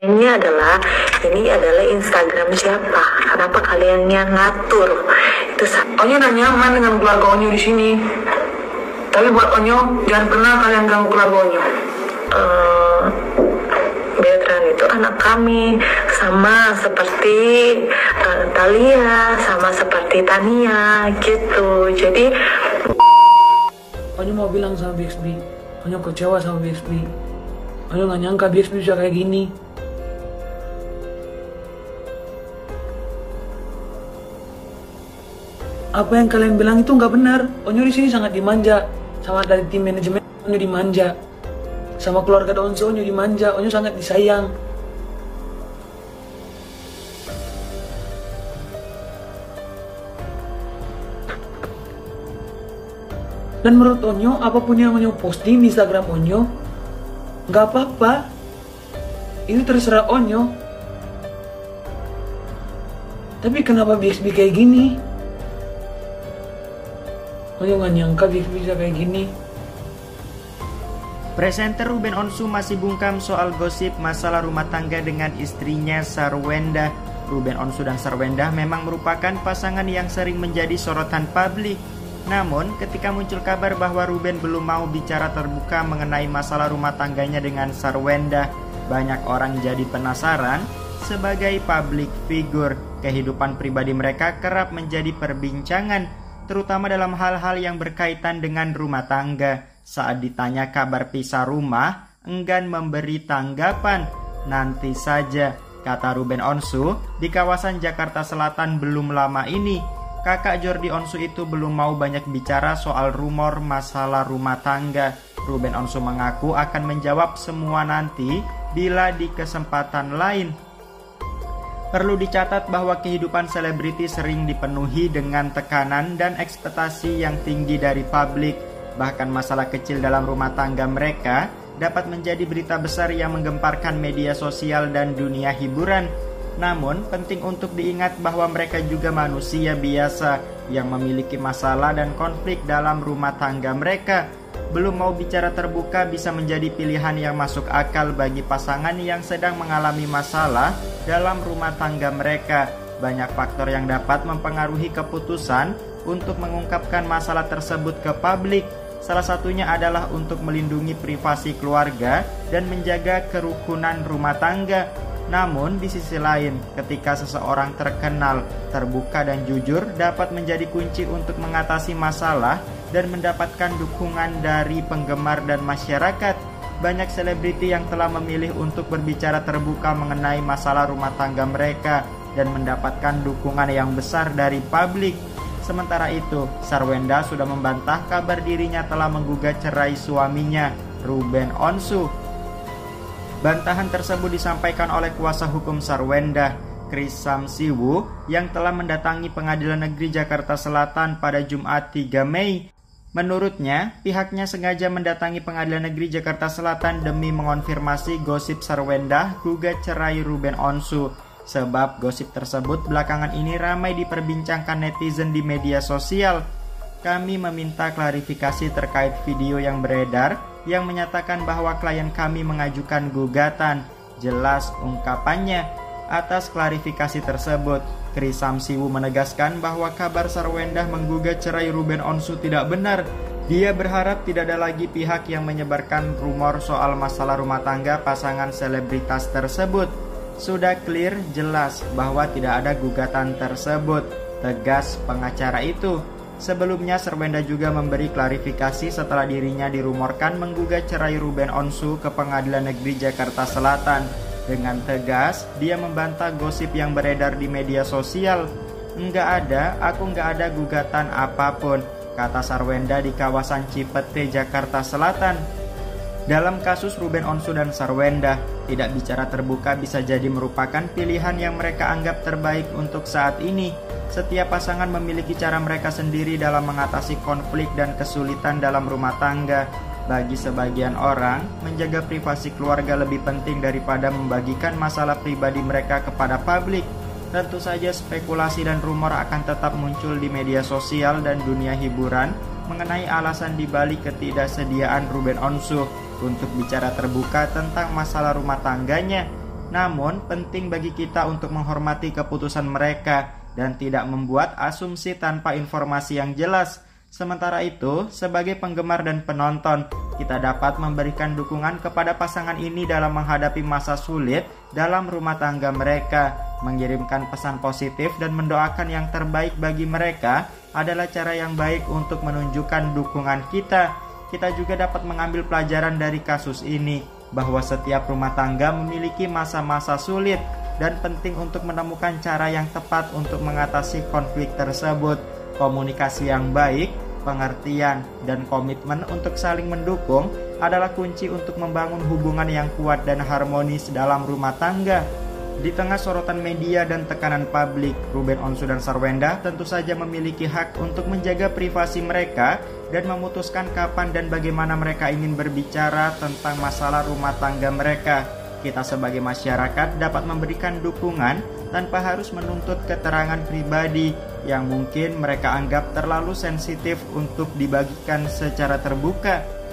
Ini adalah Instagram siapa? Kenapa kalian yang ngatur? Itu Onyo udah nyaman dengan keluarga Onyo di sini. Tapi buat Onyo, jangan pernah kalian ganggu keluarga Onyo. Beltran itu anak kami, sama seperti Talia, sama seperti Tania gitu. Jadi Onyo mau bilang sama BXB, Onyo kecewa sama BXB. Onyo gak nyangka BXB bisa kayak gini. Apa yang kalian bilang itu nggak benar. Onyo di sini sangat dimanja, sama dari tim manajemen Onyo dimanja, sama keluarga Donso Onyo dimanja. Onyo sangat disayang. Dan menurut Onyo, apapun yang Onyo posting di Instagram Onyo, nggak apa-apa. Ini terserah Onyo. Tapi kenapa BXB kayak gini? Onyo gak nyangka bisa kayak gini. Presenter Ruben Onsu masih bungkam soal gosip masalah rumah tangga dengan istrinya Sarwenda. Ruben Onsu dan Sarwenda memang merupakan pasangan yang sering menjadi sorotan publik. Namun, ketika muncul kabar bahwa Ruben belum mau bicara terbuka mengenai masalah rumah tangganya dengan Sarwenda, banyak orang jadi penasaran. Sebagai public figure, kehidupan pribadi mereka kerap menjadi perbincangan, terutama dalam hal-hal yang berkaitan dengan rumah tangga. Saat ditanya kabar pisah rumah, enggan memberi tanggapan. Nanti saja, kata Ruben Onsu. Di kawasan Jakarta Selatan belum lama ini, kakak Jordi Onsu itu belum mau banyak bicara soal rumor masalah rumah tangga. Ruben Onsu mengaku akan menjawab semua nanti bila di kesempatan lain. Perlu dicatat bahwa kehidupan selebriti sering dipenuhi dengan tekanan dan ekspektasi yang tinggi dari publik. Bahkan masalah kecil dalam rumah tangga mereka dapat menjadi berita besar yang menggemparkan media sosial dan dunia hiburan. Namun, penting untuk diingat bahwa mereka juga manusia biasa yang memiliki masalah dan konflik dalam rumah tangga mereka. Belum mau bicara terbuka bisa menjadi pilihan yang masuk akal bagi pasangan yang sedang mengalami masalah dalam rumah tangga mereka. Banyak faktor yang dapat mempengaruhi keputusan untuk mengungkapkan masalah tersebut ke publik. Salah satunya adalah untuk melindungi privasi keluarga dan menjaga kerukunan rumah tangga. Namun di sisi lain, ketika seseorang terkenal, terbuka dan jujur dapat menjadi kunci untuk mengatasi masalah dan mendapatkan dukungan dari penggemar dan masyarakat. Banyak selebriti yang telah memilih untuk berbicara terbuka mengenai masalah rumah tangga mereka dan mendapatkan dukungan yang besar dari publik. Sementara itu, Sarwenda sudah membantah kabar dirinya telah menggugat cerai suaminya, Ruben Onsu. Bantahan tersebut disampaikan oleh kuasa hukum Sarwenda, Chris Samsiwu, yang telah mendatangi Pengadilan Negeri Jakarta Selatan pada Jumat 3 Mei. Menurutnya, pihaknya sengaja mendatangi Pengadilan Negeri Jakarta Selatan demi mengonfirmasi gosip Sarwenda gugat cerai Ruben Onsu. Sebab gosip tersebut belakangan ini ramai diperbincangkan netizen di media sosial. Kami meminta klarifikasi terkait video yang beredar yang menyatakan bahwa klien kami mengajukan gugatan. Jelas ungkapannya. Atas klarifikasi tersebut, Chris Samsiwu menegaskan bahwa kabar Sarwenda menggugat cerai Ruben Onsu tidak benar. Dia berharap tidak ada lagi pihak yang menyebarkan rumor soal masalah rumah tangga pasangan selebritas tersebut. Sudah clear jelas bahwa tidak ada gugatan tersebut, tegas pengacara itu. Sebelumnya Sarwenda juga memberi klarifikasi setelah dirinya dirumorkan menggugat cerai Ruben Onsu ke Pengadilan Negeri Jakarta Selatan. Dengan tegas, dia membantah gosip yang beredar di media sosial. Aku nggak ada gugatan apapun, kata Sarwenda di kawasan Cipete, Jakarta Selatan. Dalam kasus Ruben Onsu dan Sarwenda, tidak bicara terbuka bisa jadi merupakan pilihan yang mereka anggap terbaik untuk saat ini. Setiap pasangan memiliki cara mereka sendiri dalam mengatasi konflik dan kesulitan dalam rumah tangga. Bagi sebagian orang, menjaga privasi keluarga lebih penting daripada membagikan masalah pribadi mereka kepada publik. Tentu saja spekulasi dan rumor akan tetap muncul di media sosial dan dunia hiburan mengenai alasan dibalik ketidaksediaan Ruben Onsu untuk bicara terbuka tentang masalah rumah tangganya. Namun, penting bagi kita untuk menghormati keputusan mereka dan tidak membuat asumsi tanpa informasi yang jelas. Sementara itu, sebagai penggemar dan penonton, kita dapat memberikan dukungan kepada pasangan ini dalam menghadapi masa sulit dalam rumah tangga mereka. Mengirimkan pesan positif dan mendoakan yang terbaik bagi mereka adalah cara yang baik untuk menunjukkan dukungan kita. Kita juga dapat mengambil pelajaran dari kasus ini, bahwa setiap rumah tangga memiliki masa-masa sulit dan penting untuk menemukan cara yang tepat untuk mengatasi konflik tersebut. Komunikasi yang baik, pengertian, dan komitmen untuk saling mendukung adalah kunci untuk membangun hubungan yang kuat dan harmonis dalam rumah tangga. Di tengah sorotan media dan tekanan publik, Ruben Onsu dan Sarwenda tentu saja memiliki hak untuk menjaga privasi mereka dan memutuskan kapan dan bagaimana mereka ingin berbicara tentang masalah rumah tangga mereka. Kita sebagai masyarakat dapat memberikan dukungan tanpa harus menuntut keterangan pribadi yang mungkin mereka anggap terlalu sensitif untuk dibagikan secara terbuka.